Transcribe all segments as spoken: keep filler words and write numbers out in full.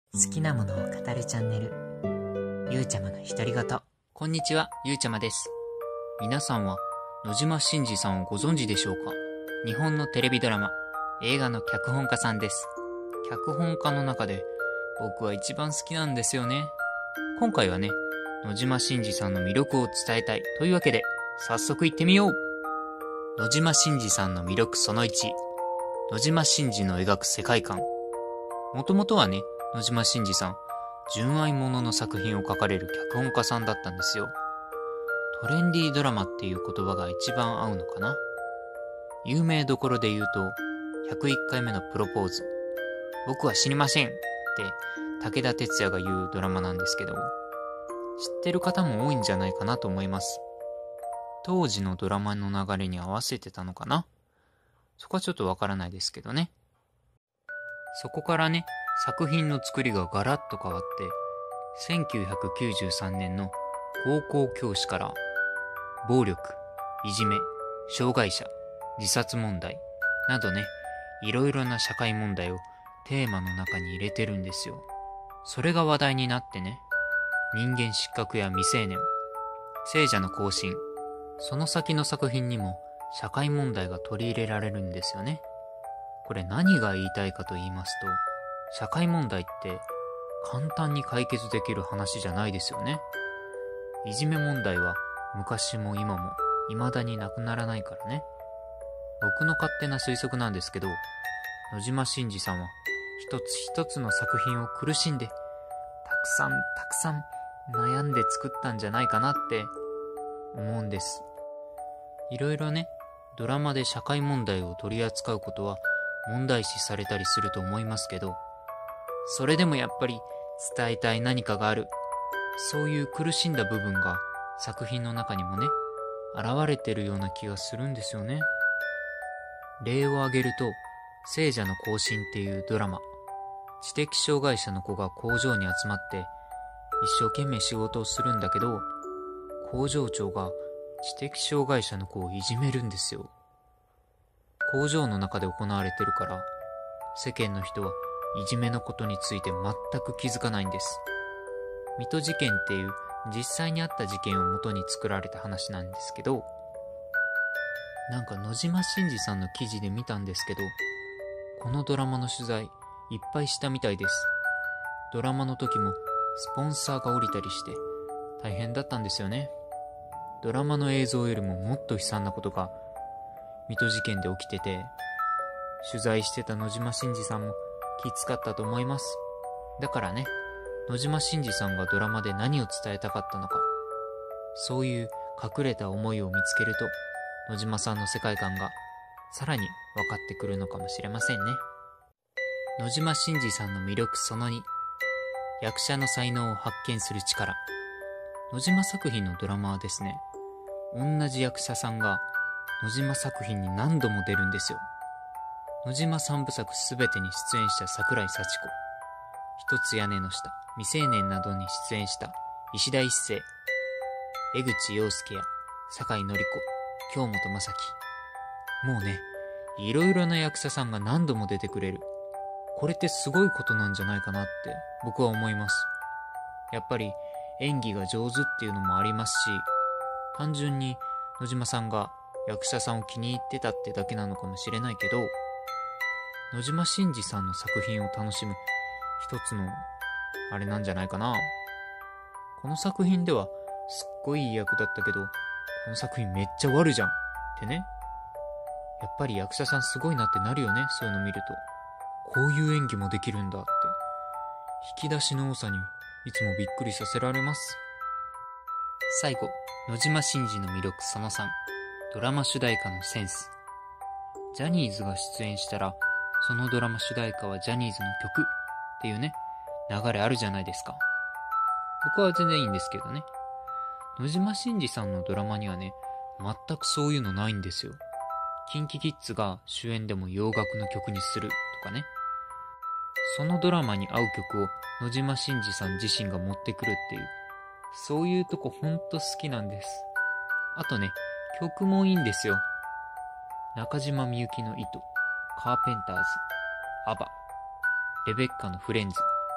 好きなものを語るチャンネル、ゆうちゃまの独り言。 こんにちは、ゆうちゃまです。皆さんは野島伸司さんをご存知でしょうか？日本のテレビドラマ、映画の脚本家さんです。脚本家の中で僕は一番好きなんですよね。今回はね、野島伸司さんの魅力を伝えたいというわけで、早速行ってみよう。野島伸司さんの魅力そのいち、野島伸司の描く世界観。もともとはね、野島伸司さん、純愛ものの作品を書かれる脚本家さんだったんですよ。トレンディードラマっていう言葉が一番合うのかな。有名どころで言うと、ひゃくいっかいめのプロポーズ、僕は死にませんって武田鉄矢が言うドラマなんですけど、知ってる方も多いんじゃないかなと思います。当時のドラマの流れに合わせてたのかな。そこはちょっとわからないですけどね。そこからね、作品の作りがガラッと変わって、せんきゅうひゃくきゅうじゅうさんねんの高校教師から暴力、いじめ、障害者、自殺問題などね、いろいろな社会問題をテーマの中に入れてるんですよ。それが話題になってね、人間失格や未成年、聖者の行進、その先の作品にも社会問題が取り入れられるんですよね。これ何が言いたいかと言いますと、社会問題って簡単に解決できる話じゃないですよね。いじめ問題は昔も今も未だになくならないからね。僕の勝手な推測なんですけど、野島伸司さんは一つ一つの作品を苦しんで、たくさんたくさん悩んで作ったんじゃないかなって思うんです。いろいろね、ドラマで社会問題を取り扱うことは問題視されたりすると思いますけど、それでもやっぱり伝えたい何かがある。そういう苦しんだ部分が作品の中にもね、現れてるような気がするんですよね。例を挙げると、聖者の行進っていうドラマ。知的障害者の子が工場に集まって一生懸命仕事をするんだけど、工場長が知的障害者の子をいじめるんですよ。工場の中で行われてるから、世間の人はいじめのことについて全く気づかないんです。水戸事件っていう実際にあった事件を元に作られた話なんですけど、なんか野島伸司さんの記事で見たんですけど、このドラマの取材いっぱいしたみたいです。ドラマの時もスポンサーが降りたりして大変だったんですよね。ドラマの映像よりももっと悲惨なことが水戸事件で起きてて、取材してた野島伸司さんもきつかったと思います。だからね、野島伸司さんがドラマで何を伝えたかったのか、そういう隠れた思いを見つけると、野島さんの世界観がさらに分かってくるのかもしれませんね。野島伸司さんの魅力そのに、役者の才能を発見する力。野島作品のドラマはですね、同じ役者さんが野島作品に何度も出るんですよ。野島三部作すべてに出演した桜井幸子、一つ屋根の下、未成年などに出演した石田一生、江口洋介や酒井紀子、京本政樹。もうね、いろいろな役者さんが何度も出てくれる。これってすごいことなんじゃないかなって僕は思います。やっぱり演技が上手っていうのもありますし、単純に野島さんが役者さんを気に入ってたってだけなのかもしれないけど、野島伸司さんの作品を楽しむ一つのあれなんじゃないかな。この作品ではすっごいいい役だったけど、この作品めっちゃ悪じゃんってね。やっぱり役者さんすごいなってなるよね、そういうの見ると。こういう演技もできるんだって、引き出しの多さにいつもびっくりさせられます。最後、野島伸司の魅力そのさん、ドラマ主題歌のセンス。ジャニーズが出演したら、そのドラマ主題歌はジャニーズの曲っていうね、流れあるじゃないですか。僕は全然いいんですけどね。野島伸司さんのドラマにはね、全くそういうのないんですよ。キンキキッズが主演でも洋楽の曲にするとかね。そのドラマに合う曲を野島伸司さん自身が持ってくるっていう、そういうとこほんと好きなんです。あとね、曲もいいんですよ。中島みゆきの糸、カーペンターズ、アバ、レベッカのフレンズ、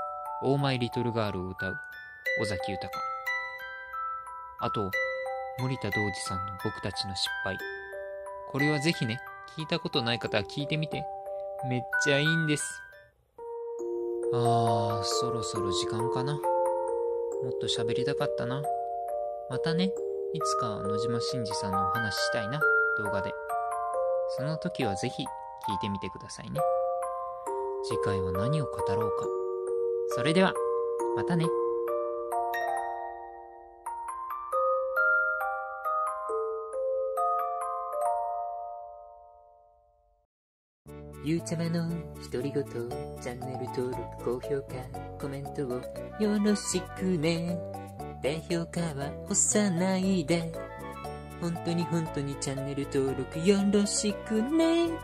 オーマイリトルガールを歌う尾崎豊。あと、森田童子さんの僕たちの失敗。これはぜひね、聞いたことない方は聞いてみて。めっちゃいいんです。あー、そろそろ時間かな。もっと喋りたかったな。またね、いつか野島伸司さんのお話したいな、動画で。その時はぜひ聞いてみてくださいね。次回は何を語ろうか。それでは、またね。 ゆうちゃまの独り言、チャンネル登録、高評価、コメントをよろしくね。低評価は押さないで。本当に本当にチャンネル登録よろしくね。